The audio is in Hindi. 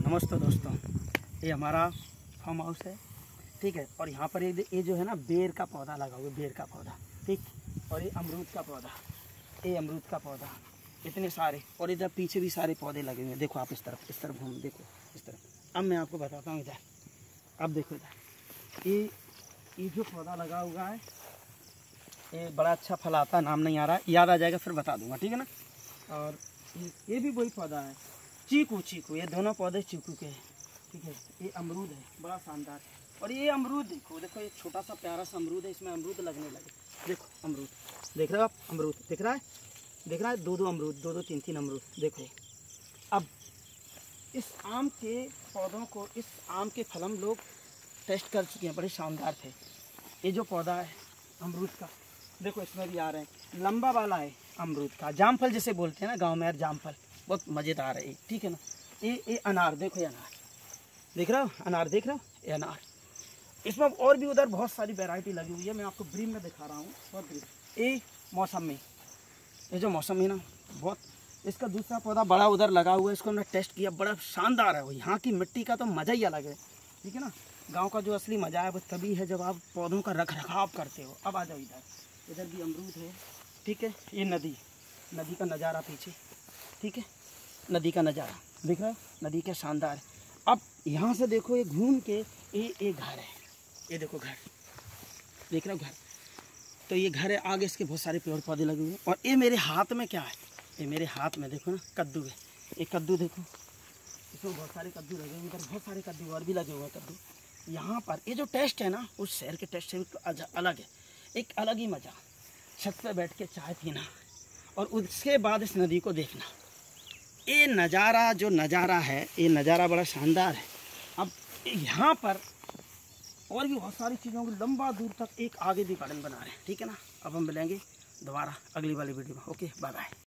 नमस्ते दोस्तों, ये हमारा फार्म हाउस है। ठीक है, और यहाँ पर ये जो है ना बेर का पौधा लगा हुआ है, बेर का पौधा। ठीक, और ये अमरूद का पौधा, ये अमरूद का पौधा, इतने सारे। और इधर पीछे भी सारे पौधे लगे हुए हैं। देखो आप इस तरफ घूम, देखो इस तरफ। अब मैं आपको बताता हूँ इधर। अब देखो इधर, ये जो पौधा लगा हुआ है, ये बड़ा अच्छा फल आता है, नाम नहीं आ रहा, याद आ जाएगा फिर बता दूंगा, ठीक है ना। और ये भी वही पौधा है, चीकू, ये दोनों पौधे चीकू के हैं। ठीक है, ये अमरूद है, बड़ा शानदार। और ये अमरूद देखो, ये छोटा सा प्यारा सा अमरूद है, इसमें अमरूद लगने लगे। देखो अमरूद, देख रहे हो आप? अमरूद दिख रहा है, दो अमरूद, दो तीन अमरूद देखो। अब इस आम के पौधों को, इस आम के फल हम लोग टेस्ट कर चुके हैं, बड़े शानदार थे। ये जो पौधा है अमरूद का, देखो इसमें भी आ रहे हैं, लंबा वाला है अमरूद का, जामफल जिसे बोलते हैं ना गांव में यार, जामफल बहुत मज़ेदार है। ठीक है ना। ये अनार देखो, ये अनार देख रहे हो, अनार देख रहे हो, ये अनार। इसमें और भी उधर बहुत सारी वैरायटी लगी हुई है, मैं आपको ब्रीम में दिखा रहा हूँ, बहुत ब्रीम। ये मौसमी, ये जो मौसमी ना, बहुत, इसका दूसरा पौधा बड़ा उधर लगा हुआ है, इसको हमने टेस्ट किया, बड़ा शानदार है वो। यहाँ की मिट्टी का तो मज़ा ही अलग है। ठीक है ना, गाँव का जो असली मज़ा है वो तभी है जब आप पौधों का रख रखाव करते हो। अब आ जाओ इधर भी अमरूद है। ठीक है, ये नदी का नज़ारा पीछे। ठीक है, नदी का नज़ारा दिख रहा है, नदी के शानदार। अब यहाँ से देखो, ये घूम के ये घर है, ये देखो घर, देख रहे हो घर। तो ये घर है, आगे इसके बहुत सारे पेड़ पौधे लगे हुए हैं। और ये मेरे हाथ में क्या है, ये मेरे हाथ में देखो ना कद्दू है। ये कद्दू देखो, इसमें बहुत सारे कद्दू लगे हुए हैं, बहुत सारे कद्दू और भी लगे हुए हैं कद्दू। यहाँ पर ये जो टेस्ट है ना, उस शहर के टेस्ट से अलग है, एक अलग ही मज़ा। छत पे बैठ के चाय पीना और उसके बाद इस नदी को देखना, ये नज़ारा जो नज़ारा है, ये नज़ारा बड़ा शानदार है। अब यहाँ पर और भी बहुत सारी चीज़ों को लंबा दूर तक एक आगे भी गार्डन बना रहे हैं। ठीक है ना। अब हम मिलेंगे दोबारा अगली वाली वीडियो में। Okay, bye bye.